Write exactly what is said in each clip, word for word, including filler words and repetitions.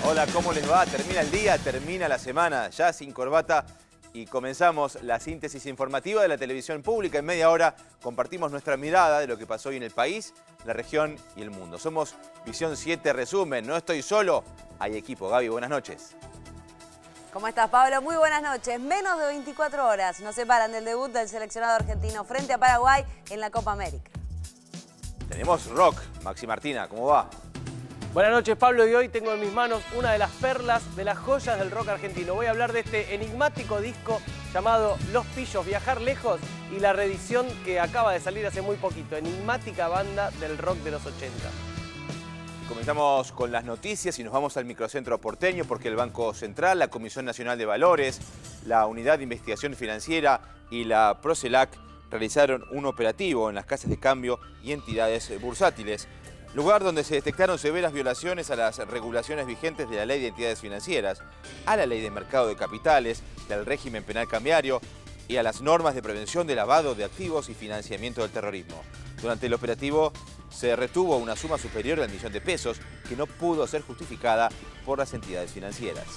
Hola, ¿cómo les va? Termina el día, termina la semana, ya sin corbata y comenzamos la síntesis informativa de la televisión pública. En media hora compartimos nuestra mirada de lo que pasó hoy en el país, la región y el mundo. Somos Visión siete Resumen, no estoy solo, hay equipo. Gaby, buenas noches. ¿Cómo estás, Pablo? Muy buenas noches. Menos de veinticuatro horas nos separan del debut del seleccionado argentino frente a Paraguay en la Copa América. Tenemos rock. Maxi Martina, ¿cómo va? Buenas noches, Pablo, y hoy tengo en mis manos una de las perlas de las joyas del rock argentino. Voy a hablar de este enigmático disco llamado Los Pillos, Viajar Lejos, y la reedición que acaba de salir hace muy poquito. Enigmática banda del rock de los ochenta. Comenzamos con las noticias y nos vamos al microcentro porteño porque el Banco Central, la Comisión Nacional de Valores, la Unidad de Investigación Financiera y la Procelac realizaron un operativo en las casas de cambio y entidades bursátiles, lugar donde se detectaron severas violaciones a las regulaciones vigentes de la Ley de Entidades Financieras, a la Ley de Mercado de Capitales, del régimen penal cambiario y a las normas de prevención de lavado de activos y financiamiento del terrorismo. Durante el operativo se retuvo una suma superior al millón de pesos que no pudo ser justificada por las entidades financieras.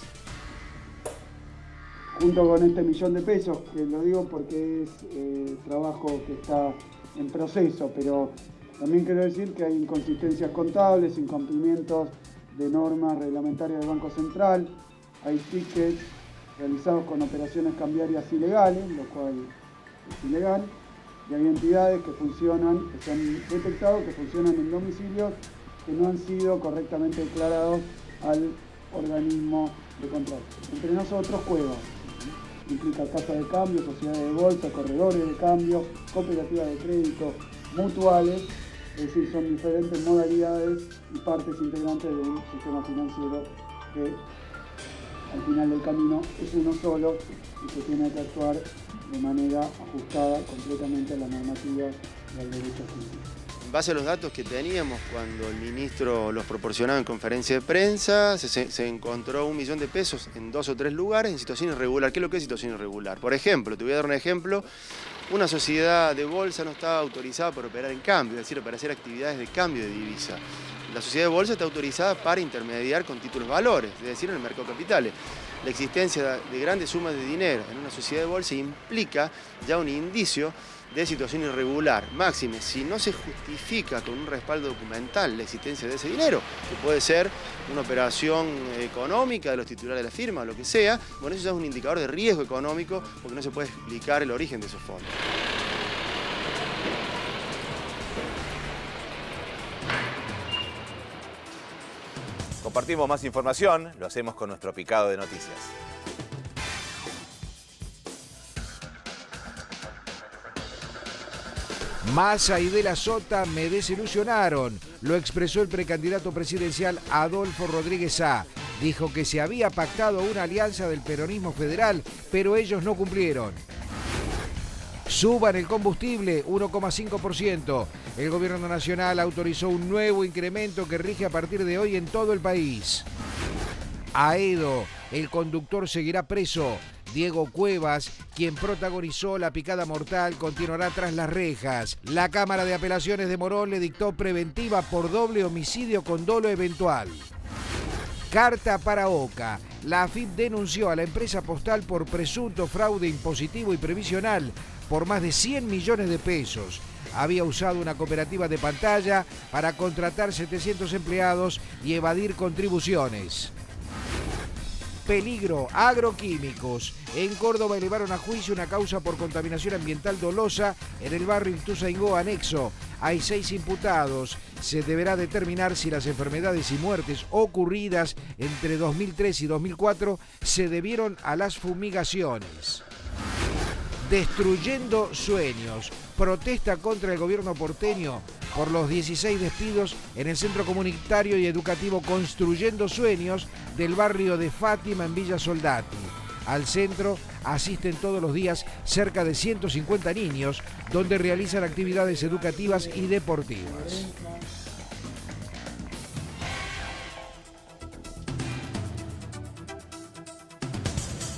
Junto con este millón de pesos, que lo digo porque es eh, trabajo que está en proceso, pero también quiero decir que hay inconsistencias contables, incumplimientos de normas reglamentarias del Banco Central, hay tickets realizados con operaciones cambiarias ilegales, lo cual es ilegal, y hay entidades que funcionan, que se han detectado que funcionan en domicilios que no han sido correctamente declarados al organismo de control. Entre nosotros, Cueva. Implica casas de cambio, sociedades de bolsa, corredores de cambio, cooperativas de crédito, mutuales, es decir, son diferentes modalidades y partes integrantes de un sistema financiero que al final del camino es uno solo y que tiene que actuar de manera ajustada completamente a la normativa y al derecho civil. En base a los datos que teníamos cuando el ministro los proporcionaba en conferencia de prensa, se, se encontró un millón de pesos en dos o tres lugares en situación irregular. ¿Qué es lo que es situación irregular? Por ejemplo, te voy a dar un ejemplo, una sociedad de bolsa no está autorizada para operar en cambio, es decir, para hacer actividades de cambio de divisa. La sociedad de bolsa está autorizada para intermediar con títulos valores, es decir, en el mercado de capitales. La existencia de grandes sumas de dinero en una sociedad de bolsa implica ya un indicio de situación irregular. Máxime, si no se justifica con un respaldo documental la existencia de ese dinero, que puede ser una operación económica de los titulares de la firma o lo que sea, bueno, eso ya es un indicador de riesgo económico porque no se puede explicar el origen de esos fondos. Compartimos más información, lo hacemos con nuestro picado de noticias. Massa y De la Sota me desilusionaron, lo expresó el precandidato presidencial Adolfo Rodríguez A. Dijo que se había pactado una alianza del peronismo federal, pero ellos no cumplieron. Suban el combustible uno coma cinco por ciento. El gobierno nacional autorizó un nuevo incremento que rige a partir de hoy en todo el país. Aedo, el conductor seguirá preso. Diego Cuevas, quien protagonizó la picada mortal, continuará tras las rejas. La Cámara de Apelaciones de Morón le dictó preventiva por doble homicidio con dolo eventual. Carta para Oca. La A F I P denunció a la empresa postal por presunto fraude impositivo y previsional por más de cien millones de pesos. Había usado una cooperativa de pantalla para contratar setecientos empleados y evadir contribuciones. Peligro, agroquímicos. En Córdoba elevaron a juicio una causa por contaminación ambiental dolosa en el barrio Ituzaingó anexo. Hay seis imputados. Se deberá determinar si las enfermedades y muertes ocurridas entre dos mil tres y dos mil cuatro se debieron a las fumigaciones. Destruyendo sueños. Protesta contra el gobierno porteño por los dieciséis despidos en el centro comunitario y educativo Construyendo Sueños del barrio de Fátima en Villa Soldati. Al centro asisten todos los días cerca de ciento cincuenta niños, donde realizan actividades educativas y deportivas.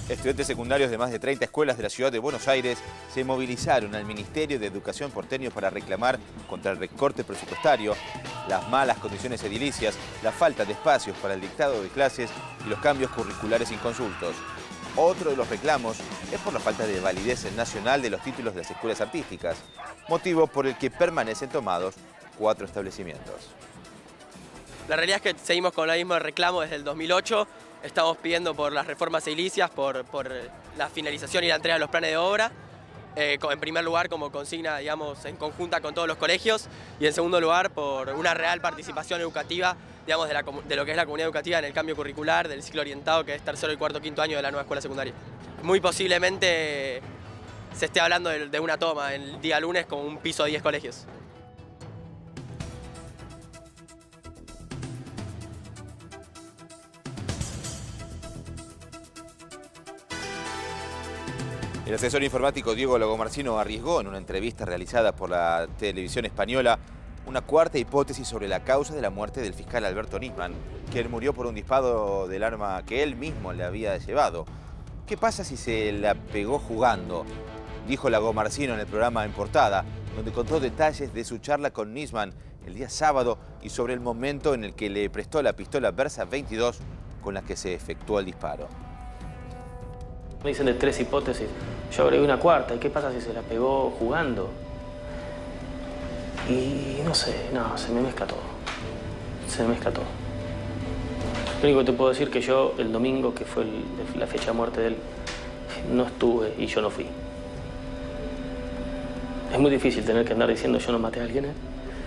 Estudiantes secundarios de más de treinta escuelas de la ciudad de Buenos Aires se movilizaron al Ministerio de Educación porteño para reclamar contra el recorte presupuestario, las malas condiciones edilicias, la falta de espacios para el dictado de clases y los cambios curriculares inconsultos. Otro de los reclamos es por la falta de validez nacional de los títulos de las escuelas artísticas, motivo por el que permanecen tomados cuatro establecimientos. La realidad es que seguimos con el mismo reclamo desde el dos mil ocho. Estamos pidiendo por las reformas edilicias, por, por la finalización y la entrega de los planes de obra. Eh, en primer lugar, como consigna, digamos, en conjunta con todos los colegios. Y en segundo lugar, por una real participación educativa, digamos, de, la, de lo que es la comunidad educativa en el cambio curricular del ciclo orientado, que es tercero y cuarto quinto año de la nueva escuela secundaria. Muy posiblemente se esté hablando de, de una toma el día lunes con un piso de diez colegios. El asesor informático Diego Lagomarsino arriesgó en una entrevista realizada por la televisión española una cuarta hipótesis sobre la causa de la muerte del fiscal Alberto Nisman, quien murió por un disparo del arma que él mismo le había llevado. ¿Qué pasa si se la pegó jugando?, dijo Lagomarsino en el programa En Portada, donde contó detalles de su charla con Nisman el día sábado y sobre el momento en el que le prestó la pistola Versa veintidós con la que se efectuó el disparo. Me dicen de tres hipótesis, yo agregué una cuarta. ¿Y qué pasa si se la pegó jugando? Y no sé, no, se me mezcla todo. Se me mezcla todo. Lo único que te puedo decir que yo, el domingo, que fue el, la fecha de muerte de él, no estuve y yo no fui. Es muy difícil tener que andar diciendo yo no maté a alguien, ¿eh?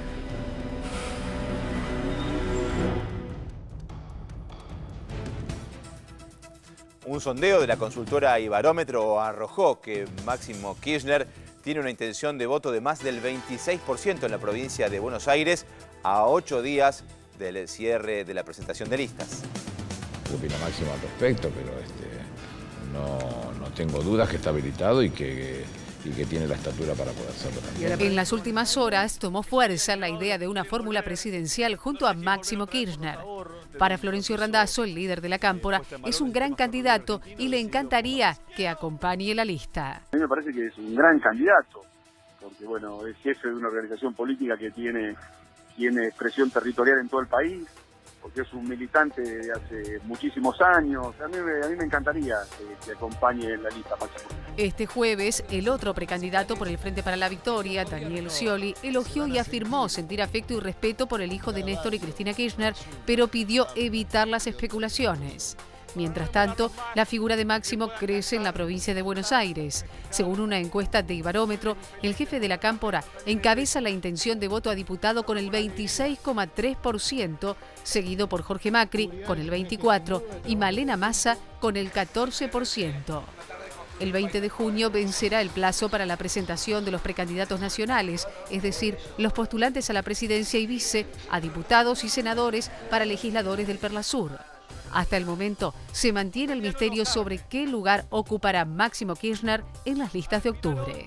Un sondeo de la consultora Ibarómetro arrojó que Máximo Kirchner tiene una intención de voto de más del veintiséis por ciento en la provincia de Buenos Aires a ocho días del cierre de la presentación de listas. ¿Qué opina Máximo al respecto? Pero este, no, no tengo dudas que está habilitado y que, y que tiene la estatura para poder hacerlo también. En las últimas horas tomó fuerza la idea de una fórmula presidencial junto a Máximo Kirchner. Para Florencio Randazzo, el líder de la Cámpora, es un gran candidato y le encantaría que acompañe la lista. A mí me parece que es un gran candidato, porque bueno, es jefe de una organización política que tiene, tiene expresión territorial en todo el país, porque es un militante de hace muchísimos años. A mí, a mí me encantaría que, que acompañe en la lista, Máximo. Este jueves, el otro precandidato por el Frente para la Victoria, Daniel Scioli, elogió y afirmó sentir afecto y respeto por el hijo de Néstor y Cristina Kirchner, pero pidió evitar las especulaciones. Mientras tanto, la figura de Máximo crece en la provincia de Buenos Aires. Según una encuesta de Ibarómetro, el jefe de la Cámpora encabeza la intención de voto a diputado con el veintiséis coma tres por ciento, seguido por Jorge Macri con el veinticuatro por ciento y Malena Massa con el catorce por ciento. El veinte de junio vencerá el plazo para la presentación de los precandidatos nacionales, es decir, los postulantes a la presidencia y vice, a diputados y senadores para legisladores del Perlasur. Hasta el momento se mantiene el misterio sobre qué lugar ocupará Máximo Kirchner en las listas de octubre.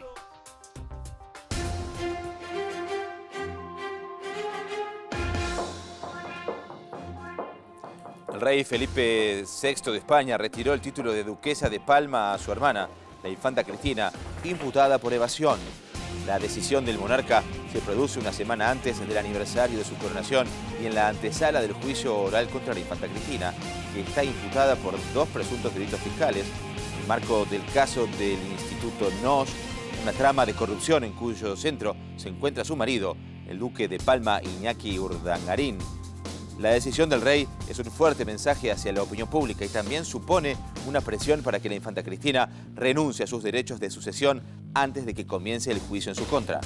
El rey Felipe sexto de España retiró el título de duquesa de Palma a su hermana, la infanta Cristina, imputada por evasión. La decisión del monarca se produce una semana antes del aniversario de su coronación y en la antesala del juicio oral contra la infanta Cristina, que está imputada por dos presuntos delitos fiscales, en el marco del caso del Instituto Nos, una trama de corrupción en cuyo centro se encuentra su marido, el duque de Palma, Iñaki Urdangarín. La decisión del rey es un fuerte mensaje hacia la opinión pública y también supone una presión para que la infanta Cristina renuncie a sus derechos de sucesión antes de que comience el juicio en su contra.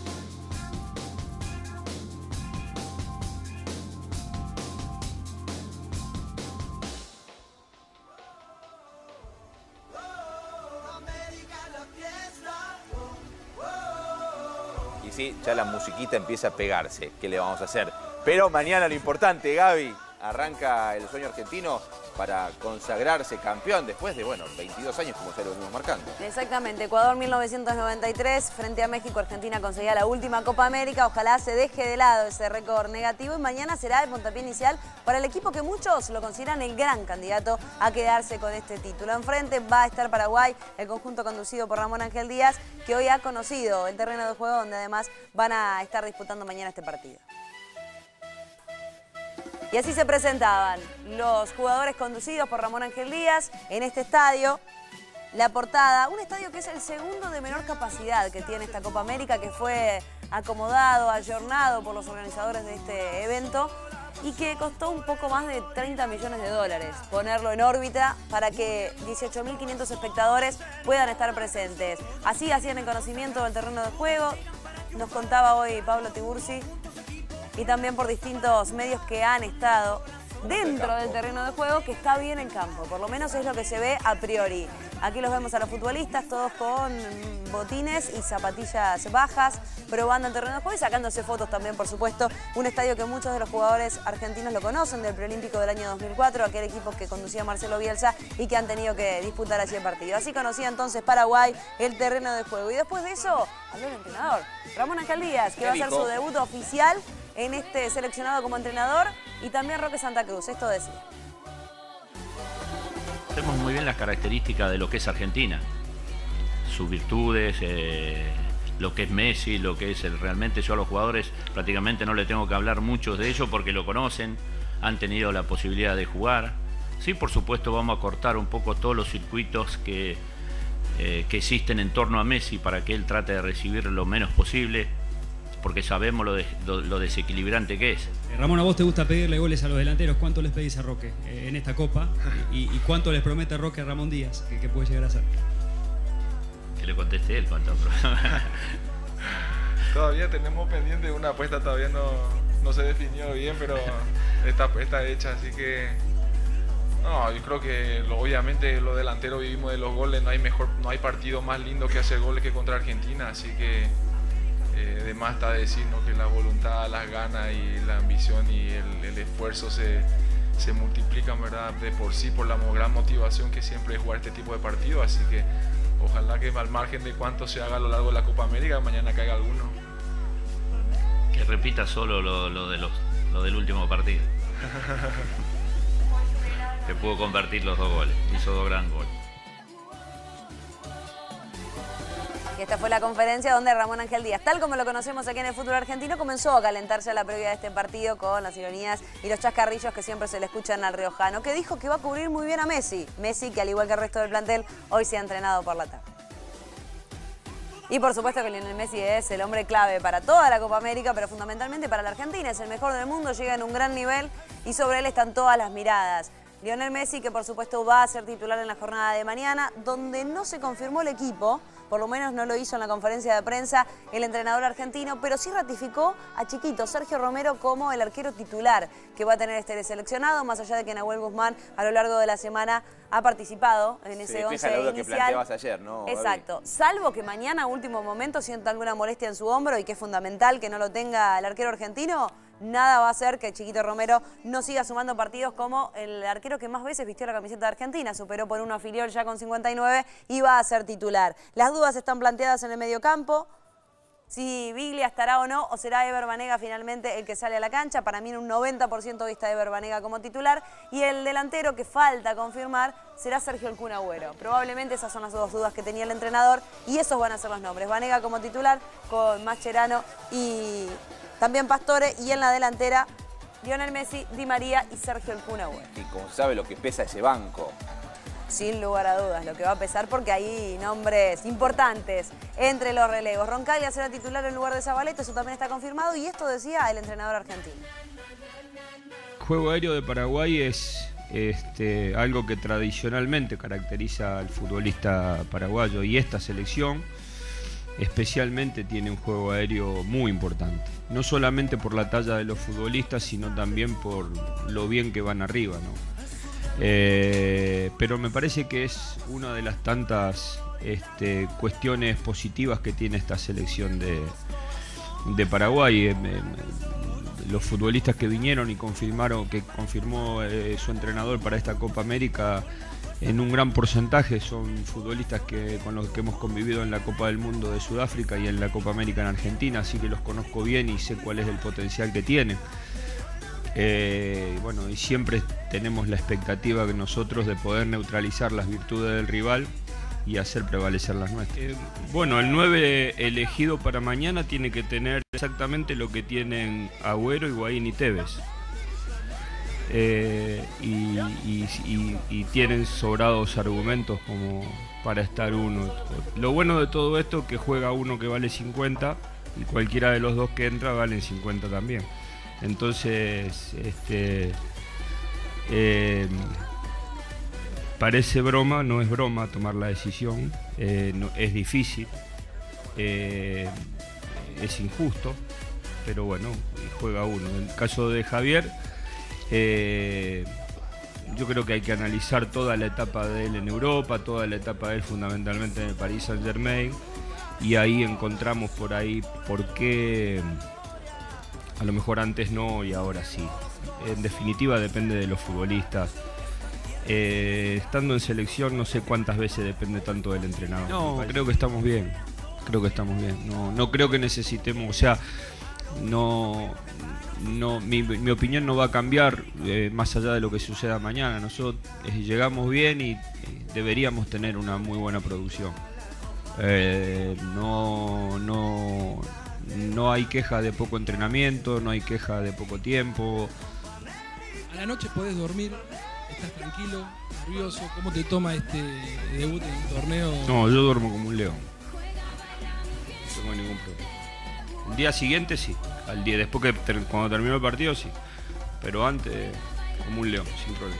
Y sí, ya la musiquita empieza a pegarse. ¿Qué le vamos a hacer? Pero mañana lo importante, Gaby, arranca el sueño argentino para consagrarse campeón después de, bueno, veintidós años, como ya lo venimos marcando. Exactamente, Ecuador mil novecientos noventa y tres, frente a México, Argentina conseguía la última Copa América. Ojalá se deje de lado ese récord negativo y mañana será el puntapié inicial para el equipo que muchos lo consideran el gran candidato a quedarse con este título. Enfrente va a estar Paraguay, el conjunto conducido por Ramón Ángel Díaz, que hoy ha conocido el terreno de juego donde además van a estar disputando mañana este partido. Y así se presentaban los jugadores conducidos por Ramón Ángel Díaz en este estadio. La portada, un estadio que es el segundo de menor capacidad que tiene esta Copa América, que fue acomodado, ayornado por los organizadores de este evento y que costó un poco más de treinta millones de dólares ponerlo en órbita para que dieciocho mil quinientos espectadores puedan estar presentes. Así hacían el conocimiento del terreno de juego, nos contaba hoy Pablo Tiburci, y también por distintos medios que han estado dentro del terreno de juego, que está bien en campo, por lo menos es lo que se ve a priori. Aquí los vemos a los futbolistas, todos con botines y zapatillas bajas, probando el terreno de juego y sacándose fotos también, por supuesto. Un estadio que muchos de los jugadores argentinos lo conocen, del preolímpico del año dos mil cuatro, aquel equipo que conducía Marcelo Bielsa y que han tenido que disputar allí el partido. Así conocía entonces Paraguay el terreno de juego. Y después de eso, habló el entrenador, Ramón Ángel Díaz, que va a hacer su debut oficial en este seleccionado como entrenador, y también Roque Santa Cruz. Esto decía: Sabemos muy bien las características de lo que es Argentina, sus virtudes, eh, lo que es Messi, lo que es el, realmente yo a los jugadores prácticamente no le tengo que hablar mucho de ello porque lo conocen, han tenido la posibilidad de jugar. Sí, por supuesto vamos a cortar un poco todos los circuitos que, eh, que existen en torno a Messi para que él trate de recibir lo menos posible, porque sabemos lo, de, lo, lo desequilibrante que es. Ramón, a vos te gusta pedirle goles a los delanteros. ¿Cuánto les pedís a Roque eh, en esta Copa? ¿Y, y cuánto les promete Roque a Ramón Díaz que, que puede llegar a ser? Que le conteste él cuánto. Todavía tenemos pendiente una apuesta, todavía no, no se definió bien, pero está, está hecha, así que... No, yo creo que lo, obviamente los delanteros vivimos de los goles, no hay, mejor, no hay partido más lindo que hacer goles que contra Argentina, así que... Eh, de más está decir, ¿no?, que la voluntad, las ganas y la ambición y el, el esfuerzo se, se multiplican, ¿verdad?, de por sí por la gran motivación que siempre es jugar este tipo de partidos. Así que ojalá que al margen de cuánto se haga a lo largo de la Copa América, mañana caiga alguno. Que repita solo lo, lo, de los, lo del último partido. Que pudo convertir los dos goles, hizo dos gran goles. Y esta fue la conferencia donde Ramón Ángel Díaz, tal como lo conocemos aquí en el fútbol argentino, comenzó a calentarse a la previa de este partido con las ironías y los chascarrillos que siempre se le escuchan al riojano, que dijo que va a cubrir muy bien a Messi. Messi, que al igual que el resto del plantel, hoy se ha entrenado por la tarde. Y por supuesto que Lionel Messi es el hombre clave para toda la Copa América, pero fundamentalmente para la Argentina. Es el mejor del mundo, llega en un gran nivel y sobre él están todas las miradas. Lionel Messi, que por supuesto va a ser titular en la jornada de mañana, donde no se confirmó el equipo, por lo menos no lo hizo en la conferencia de prensa el entrenador argentino, pero sí ratificó a Chiquito, Sergio Romero, como el arquero titular que va a tener este seleccionado, más allá de que Nahuel Guzmán a lo largo de la semana ha participado en ese sí, once la duda inicial. que planteabas ayer, ¿no? Exacto, salvo que mañana a último momento sienta alguna molestia en su hombro y que es fundamental que no lo tenga el arquero argentino, nada va a hacer que Chiquito Romero no siga sumando partidos como el arquero que más veces vistió la camiseta de Argentina. Superó por uno a Filiol ya con cincuenta y nueve y va a ser titular. Las dudas están planteadas en el mediocampo. Si Biglia estará o no, o será Ever Banega finalmente el que sale a la cancha. Para mí en un noventa por ciento vista Ever Banega como titular. Y el delantero que falta confirmar será Sergio El Kun Agüero. Probablemente esas son las dos dudas que tenía el entrenador y esos van a ser los nombres. Banega como titular con Mascherano y también Pastore, y en la delantera Lionel Messi, Di María y Sergio El Kun Agüero. Y como sabe lo que pesa ese banco. Sin lugar a dudas, lo que va a pesar, porque hay nombres importantes entre los relevos. Roncaglia será titular en lugar de Zabaleta, eso también está confirmado, y esto decía el entrenador argentino. El juego aéreo de Paraguay es este, algo que tradicionalmente caracteriza al futbolista paraguayo, y esta selección especialmente tiene un juego aéreo muy importante. No solamente por la talla de los futbolistas, sino también por lo bien que van arriba, ¿no? Eh, pero me parece que es una de las tantas este, cuestiones positivas que tiene esta selección de, de Paraguay. Eh, los futbolistas que vinieron y confirmaron, que confirmó eh, su entrenador para esta Copa América, en un gran porcentaje son futbolistas que, con los que hemos convivido en la Copa del Mundo de Sudáfrica y en la Copa América en Argentina, así que los conozco bien y sé cuál es el potencial que tienen. Eh, bueno, y siempre tenemos la expectativa que nosotros de poder neutralizar las virtudes del rival y hacer prevalecer las nuestras. Eh, bueno, el nueve elegido para mañana tiene que tener exactamente lo que tienen Agüero, Higuaín y Tevez. Eh, y, y, y, y tienen sobrados argumentos como para estar uno. Lo bueno de todo esto es que juega uno que vale cincuenta y cualquiera de los dos que entra valen cincuenta también. Entonces, este, eh, parece broma, no es broma tomar la decisión, eh, no, es difícil, eh, es injusto, pero bueno, juega uno. En el caso de Javier, eh, yo creo que hay que analizar toda la etapa de él en Europa, toda la etapa de él fundamentalmente en el Paris Saint-Germain, y ahí encontramos por ahí por qué a lo mejor antes no y ahora sí. En definitiva depende de los futbolistas. Eh, estando en selección no sé cuántas veces depende tanto del entrenador. No, creo que estamos bien. Creo que estamos bien. No, no creo que necesitemos, o sea, no, no, mi, mi opinión no va a cambiar eh, más allá de lo que suceda mañana. Nosotros eh, llegamos bien y eh, deberíamos tener una muy buena producción. Eh, no, no, no hay queja de poco entrenamiento, no hay queja de poco tiempo. A la noche podés dormir, estás tranquilo, nervioso. ¿Cómo te toma este debut en el torneo? No, yo duermo como un león. No tengo ningún problema. El día siguiente sí, al día después que ter, cuando terminó el partido sí, pero antes como un león, sin problema.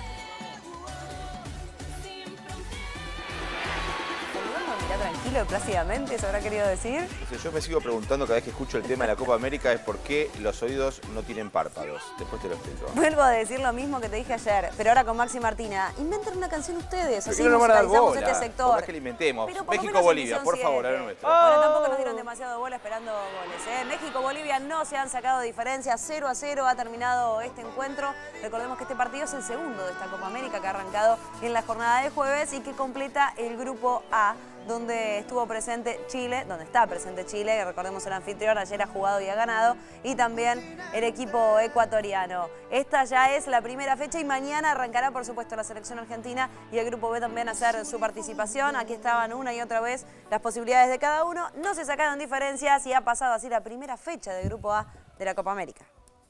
Tranquilo, plácidamente, ¿eso habrá querido decir? Entonces, yo me sigo preguntando cada vez que escucho el tema de la Copa América es por qué los oídos no tienen párpados. Después te lo explico. Vuelvo a decir lo mismo que te dije ayer, pero ahora con Maxi Martina. Inventen una canción ustedes, así no van a dar bola. Este sector. Por más que la inventemos. México-Bolivia, por favor, a lo nuestro. Bueno, tampoco nos dieron demasiado bola esperando goles, ¿eh? México-Bolivia no se han sacado diferencias, cero a cero ha terminado este encuentro. Recordemos que este partido es el segundo de esta Copa América que ha arrancado en la jornada de jueves y que completa el grupo A, donde estuvo presente Chile, donde está presente Chile, que recordemos el anfitrión, ayer ha jugado y ha ganado, y también el equipo ecuatoriano. Esta ya es la primera fecha y mañana arrancará, por supuesto, la selección argentina y el grupo B también a hacer su participación. Aquí estaban una y otra vez las posibilidades de cada uno, no se sacaron diferencias y ha pasado así la primera fecha del grupo A de la Copa América.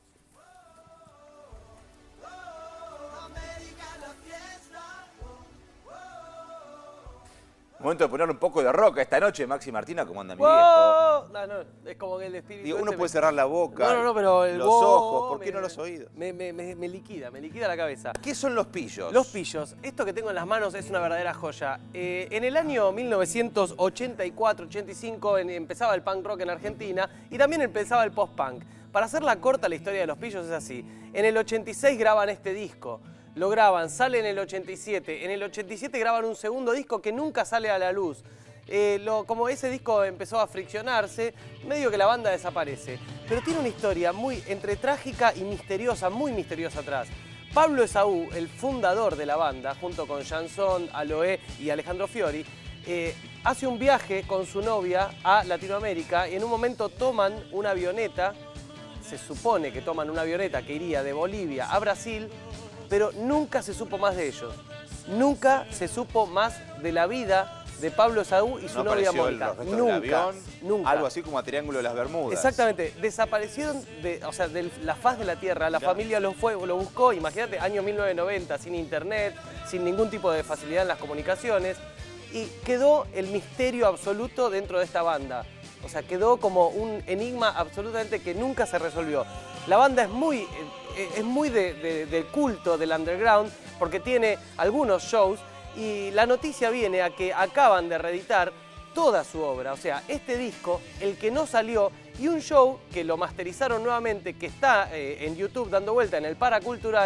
Momento de poner un poco de roca esta noche, Maxi Martina, ¿cómo anda mi wow. viejo? No, no, es como que el espíritu... Digo, uno ese puede me... cerrar la boca, no, no, no, pero el los wow, ojos, ¿por qué me, no los oídos? Me, me, me, me liquida, me liquida la cabeza. ¿Qué son los pillos? Los pillos, esto que tengo en las manos es una verdadera joya. Eh, en el año mil novecientos ochenta y cuatro ochenta y cinco en, empezaba el punk rock en Argentina y también empezaba el post-punk. Para hacerla corta, la historia de los pillos es así. En el ochenta y seis graban este disco. Lo graban, sale en el ochenta y siete. En el ochenta y siete graban un segundo disco que nunca sale a la luz. Eh, lo, como ese disco empezó a friccionarse, medio que la banda desaparece. Pero tiene una historia muy entre trágica y misteriosa, muy misteriosa atrás. Pablo Esaú, el fundador de la banda, junto con Jansón, Aloé y Alejandro Fiori, eh, hace un viaje con su novia a Latinoamérica y en un momento toman una avioneta, se supone que toman una avioneta que iría de Bolivia a Brasil, pero nunca se supo más de ellos. Nunca se supo más de la vida de Pablo Esaú y su no novia Mónica. Nunca, avión, nunca. Algo así como a Triángulo de las Bermudas. Exactamente. Desaparecieron de, o sea, de la faz de la tierra. La claro. familia lo, fue, lo buscó, imagínate, año mil novecientos noventa, sin internet, sin ningún tipo de facilidad en las comunicaciones. Y quedó el misterio absoluto dentro de esta banda. O sea, quedó como un enigma absolutamente que nunca se resolvió. La banda es muy, es muy de, de, del culto del underground porque tiene algunos shows. Y la noticia viene a que acaban de reeditar toda su obra, o sea, este disco, el que no salió, y un show que lo masterizaron nuevamente, que está eh, en YouTube dando vuelta en el Paracultural,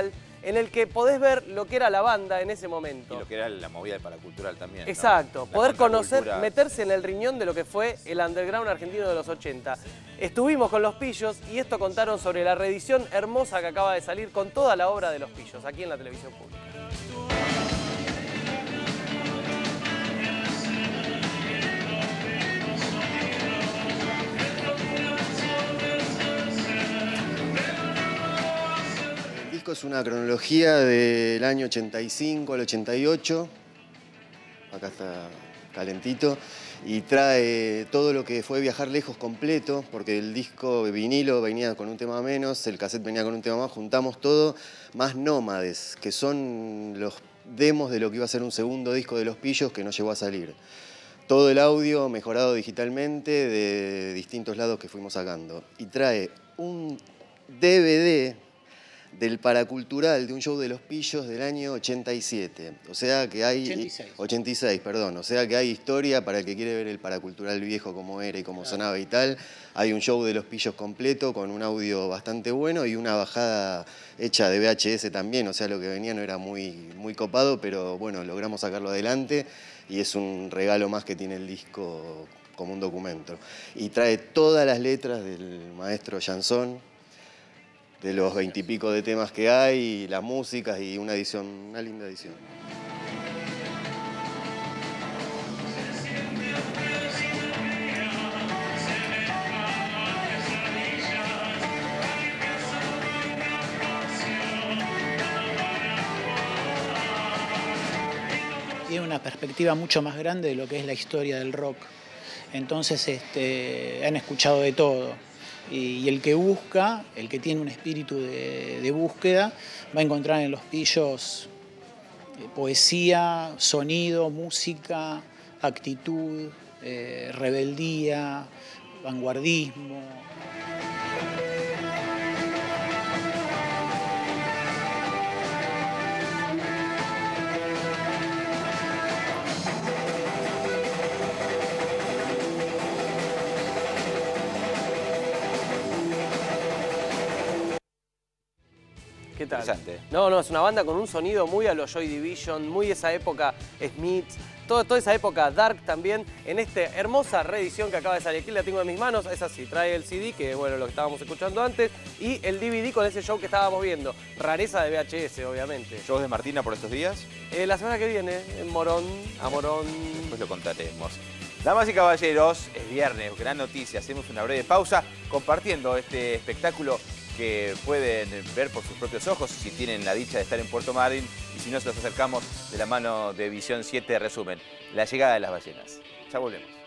en el que podés ver lo que era la banda en ese momento. Y lo que era la movida del paracultural también. Exacto, ¿no? poder conocer, meterse en el riñón de lo que fue el underground argentino de los ochenta. Estuvimos con Los Pillos y esto contaron sobre la reedición hermosa que acaba de salir con toda la obra de Los Pillos, aquí en la televisión pública. Es una cronología del año ochenta y cinco al ochenta y ocho, acá está calentito, y trae todo lo que fue Viajar Lejos completo, porque el disco vinilo venía con un tema menos, el cassette venía con un tema más, juntamos todo, más Nómades, que son los demos de lo que iba a ser un segundo disco de Los Pillos que no llegó a salir. Todo el audio mejorado digitalmente de distintos lados que fuimos sacando. Y trae un D V D del Paracultural, de un show de Los Pillos del año ochenta y siete. O sea que hay... ochenta y seis. ochenta y seis, perdón. O sea que hay historia para el que quiere ver el Paracultural viejo, cómo era y cómo claro. sonaba y tal. Hay un show de Los Pillos completo con un audio bastante bueno y una bajada hecha de V H S también. O sea, lo que venía no era muy, muy copado, pero bueno, logramos sacarlo adelante y es un regalo más que tiene el disco como un documento. Y trae todas las letras del maestro Jansón, de los veintipico de temas que hay, las músicas y una edición, una linda edición. Tiene una perspectiva mucho más grande de lo que es la historia del rock. Entonces este, han escuchado de todo. Y el que busca, el que tiene un espíritu de, de búsqueda, va a encontrar en Los Pillos poesía, sonido, música, actitud, eh, rebeldía, vanguardismo. ¿Qué tal? No, no, es una banda con un sonido muy a los Joy Division, muy esa época Smith, todo, toda esa época Dark también, en esta hermosa reedición que acaba de salir. Aquí la tengo en mis manos, es así, trae el C D, que bueno, lo que estábamos escuchando antes, y el D V D con ese show que estábamos viendo. Rareza de V H S, obviamente. ¿Shows de Martina por estos días? Eh, la semana que viene, en Morón, a Morón. Después lo contaremos. Damas y caballeros, es viernes, gran noticia, hacemos una breve pausa compartiendo este espectáculo que pueden ver por sus propios ojos si tienen la dicha de estar en Puerto Madryn y si no, se los acercamos de la mano de Visión siete Resumen, la llegada de las ballenas. Ya volvemos.